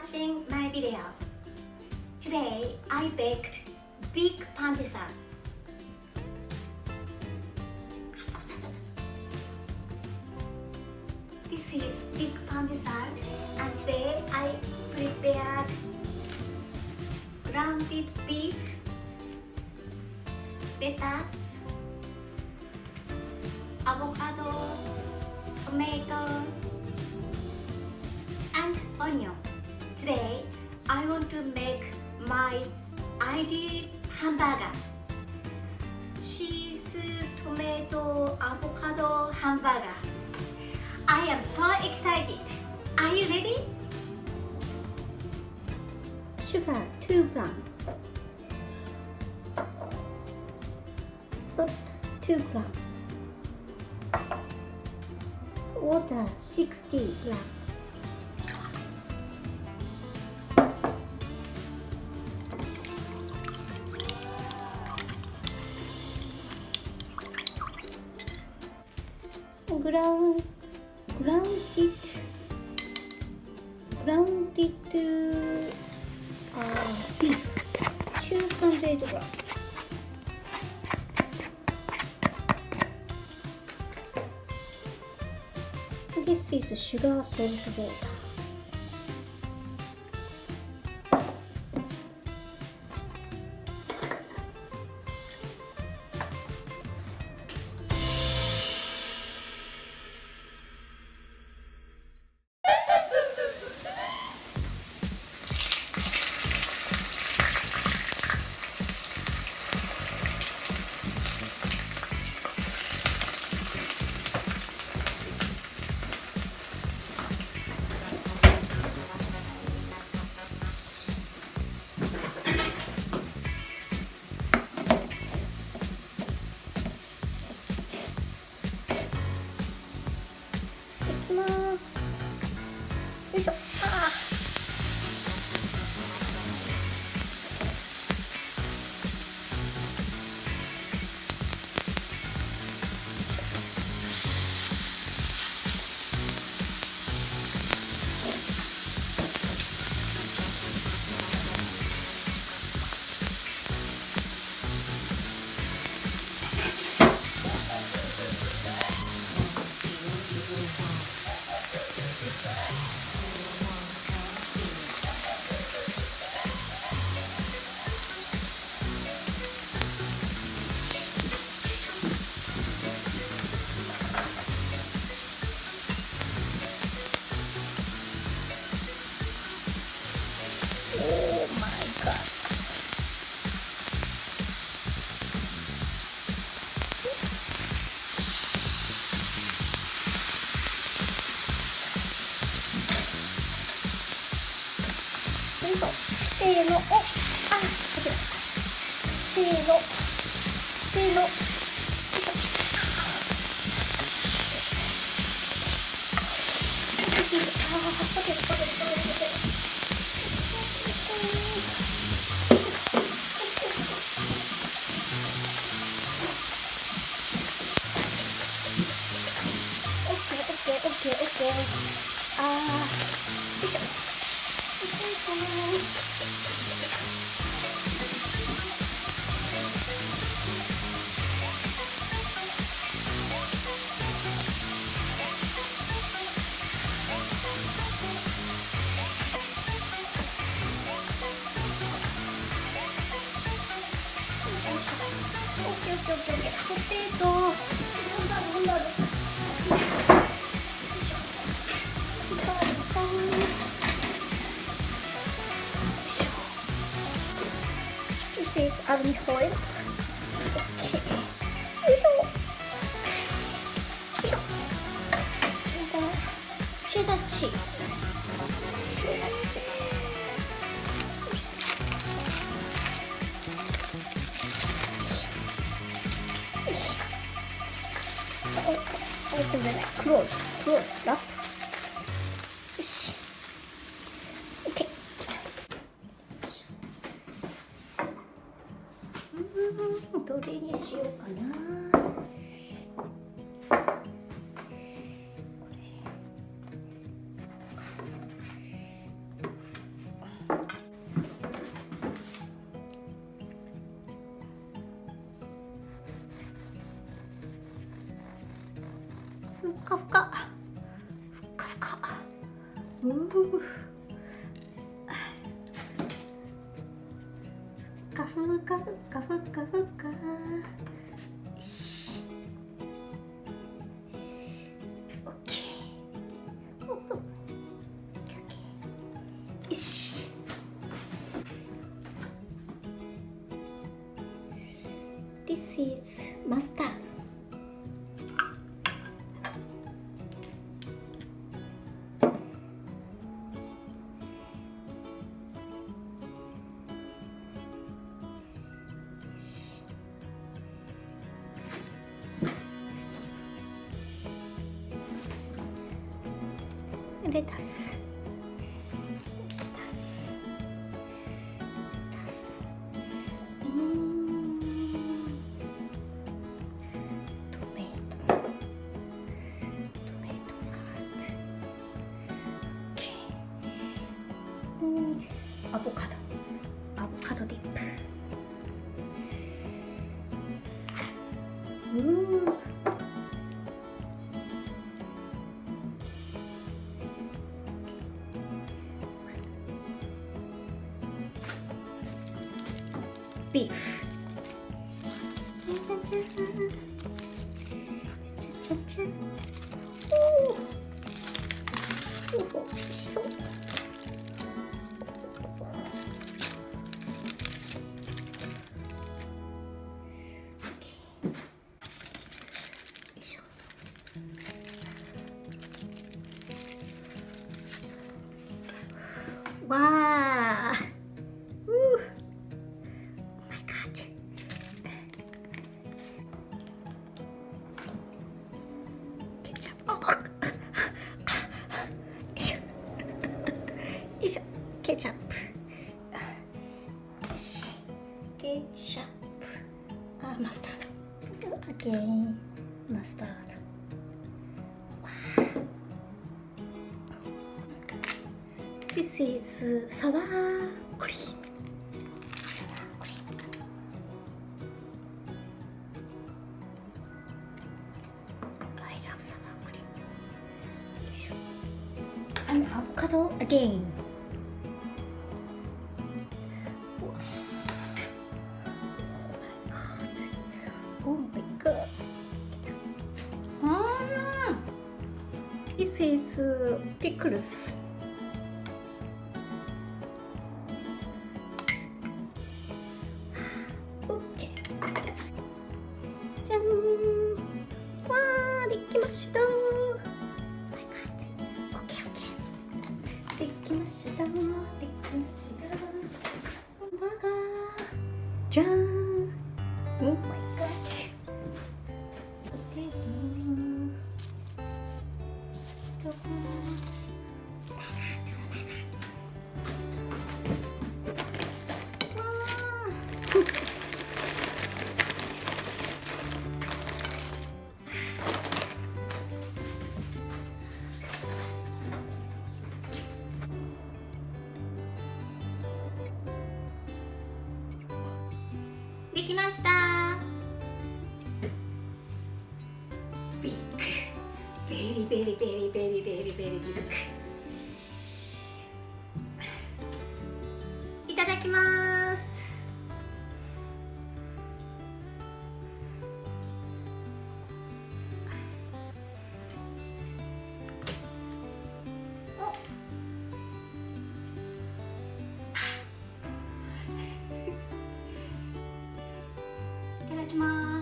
watching my video. Today I baked big pandesan. This is big pandesan, and today I prepared grounded beef, lettuce, avocado, tomato, and onion. Today I want to make my ideal hamburger. Cheese, tomato, avocado hamburger. I am so excited. Are you ready? Sugar 2 grams. Salt 2 grams. Water 60 grams. Grounded beef 200 grams. This is sugar, salt, water.せーの、せーの、せーの、This is aluminum foil. Cheddar cheese. Open the neck. Close. Wrap. Okay. どれにしようかな。これふかふかふかふか。ふかふかふかふかふか。よし、オッケー。よし。This is mustard. Let us. Avocado dip. Beef. Oh, 美味しそう。わあ、Oh my God。ケチャップ。よいしょ。ケチャップ。よし。ケチャップ。マスタード。Again。マスタード。This is sour cream. Sour cream. I love sour cream. And avocado again. Oh my God. This is pickles. Oh my God.できました。ビッグ、ベリベリベリベリベリベリビッグ。いただきます。いただきます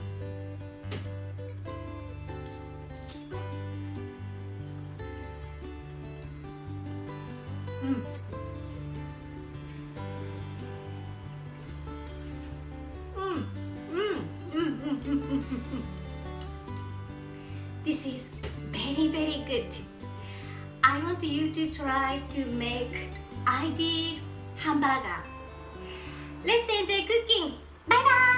。This is very very good. I want you to try to make ideal hamburger. Let's enjoy cooking. Bye bye.